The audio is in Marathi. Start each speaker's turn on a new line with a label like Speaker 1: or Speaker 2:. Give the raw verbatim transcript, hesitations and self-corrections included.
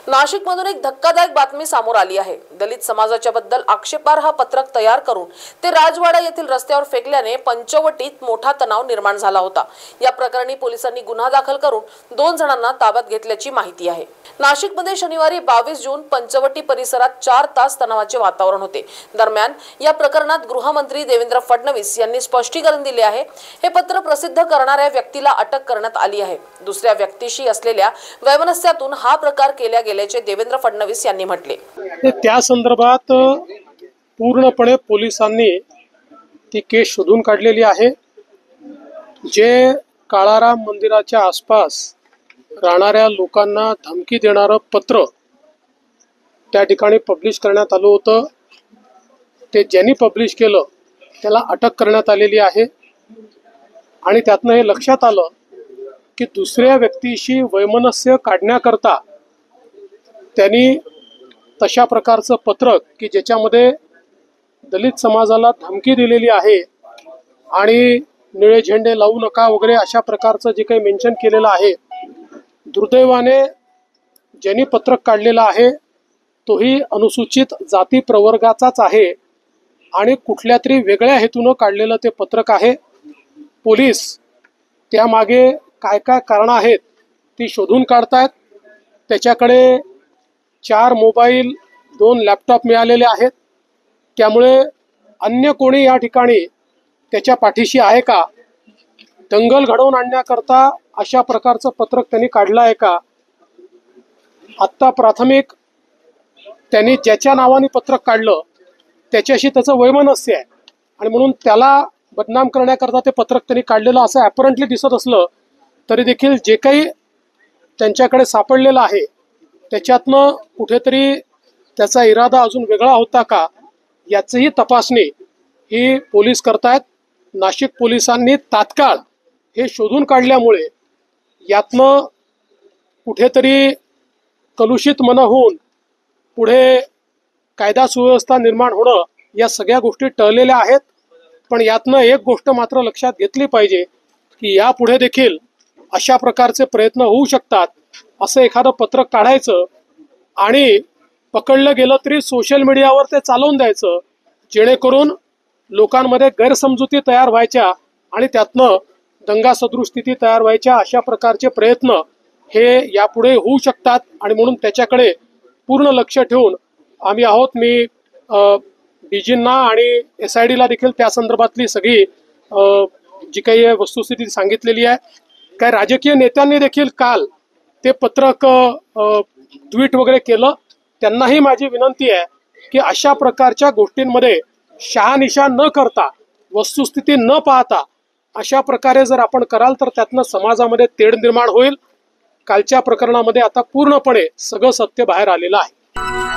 Speaker 1: नाशिकमधून एक धक्कादायक बातमी समोर आली आहे। दलित समाजाच्या बद्दल आक्षेपार्ह पत्रक तयार करून ते राजवाडा येथील रस्त्यावर फेकल्याने पंचवटीत मोठा तणाव निर्माण झाला होता। या प्रकरणी पोलिसांनी गुन्हा दाखल करून दोन जणांना ताब्यात घेतल्याची माहिती आहे। नाशिकमध्ये शनिवारी बावीस जून पंचवटी परिसरात चार तास तणावाचे वातावरण होते। दरम्यान या प्रकरणात गृहमंत्री देवेंद्र फडणवीस यांनी स्पष्टीकरण दिले आहे। हे पत्र प्रसिद्ध करणाऱ्या व्यक्तीला अटक करण्यात आली आहे। दुसऱ्या व्यक्तीशी असलेल्या वैमनस्यातून हा प्रकार केला गेल्याचे देवेंद्र फडणवीस यांनी म्हटले।
Speaker 2: त्या संदर्भात पूर्णपणे पोलिसांनी ती केस शोधून काढलेली आहे। जे काळाराम मंदिराच्या आसपास राहणाऱ्या लोकांना धमकी देणारं पत्र त्या ठिकाणी पब्लिश करण्यात आलं होतं, ते ज्यांनी पब्लिश केलं त्याला अटक करण्यात आलेली आहे। आणि त्यातनं हे लक्षात आलं की दुसऱ्या व्यक्तीशी वैमनस्य काढण्याकरता त्यांनी तशा प्रकारचं पत्रक की ज्याच्यामध्ये दलित समाजाला धमकी दिलेली आहे आणि निळे झेंडे लावू नका वगैरे अशा प्रकारचं जे काही मेन्शन केलेलं आहे, दुर्दैवाने ज्यांनी पत्रक काढलेलं आहे तोही अनुसूचित जाती प्रवर्गाचाच आहे आणि कुठल्या तरी वेगळ्या हेतूनं काढलेलं ते पत्रक आहे। पोलीस त्यामागे काय काय कारणं आहेत ती शोधून काढतायत। त्याच्याकडे चार मोबाईल, दोन लॅपटॉप मिळालेले आहेत। त्यामुळे अन्य कोणी या ठिकाणी त्याच्या पाठीशी आहे का, दंगल घडवून आणण्याकरता अशा प्रकारचं पत्रक त्यांनी काढलं आहे का, आत्ता प्राथमिक त्यांनी ज्याच्या नावाने पत्रक काढलं त्याच्याशी त्याचं वैमनस्य आहे आणि म्हणून त्याला बदनाम करण्याकरता ते पत्रक त्यांनी काढलेलं असं ॲपरंटली दिसत असलं तरी देखील जे काही त्यांच्याकडे सापडलेलं आहे त्याच्यातनं कुठेतरी त्याचा इरादा अजून वेगळा होता का याचीही तपासणी ही पोलीस करतायत। नाशिक पोलिसांनी तात्काळ हे शोधून काढल्यामुळे यातनं कुठेतरी कलुषित मन होऊन पुढे कायदा सुव्यवस्था निर्माण होणं या सगळ्या गोष्टी टळलेल्या आहेत। पण यातनं एक गोष्ट मात्र लक्षात घेतली पाहिजे की यापुढे देखील अशा प्रकारचे प्रयत्न होऊ शकतात। असं एखादं पत्रक काढायचं आणि पकडलं गेलं तरी सोशल मीडियावर ते चालवून द्यायचं, जेणेकरून लोकांमध्ये गैरसमजुती तयार व्हायच्या आणि त्यातनं दंगा सदृश स्थिती तयार व्हायच्या अशा प्रकारचे प्रयत्न हे यापुढे होऊ शकतात। आणि म्हणून त्याच्याकडे पूर्ण लक्ष ठेवून आम्ही आहोत। मी डीजींना आणि एस आय डीला देखील त्या संदर्भातली सगळी जी काही वस्तुस्थिती सांगितलेली आहे। काही राजकीय नेत्यांनी देखील काल ते पत्रक ट्विट वगैरे केलं। त्यांनाही माझी विनंती आहे की अशा प्रकारच्या गोष्टींमध्ये शहानिशा न करता, वस्तुस्थिती न पाहता अशा प्रकारे जर आपण कराल तर त्यातनं समाजामध्ये तेढ निर्माण होईल। कालच्या प्रकरणामध्ये आता पूर्णपणे सगळं सत्य बाहेर आलेलं आहे।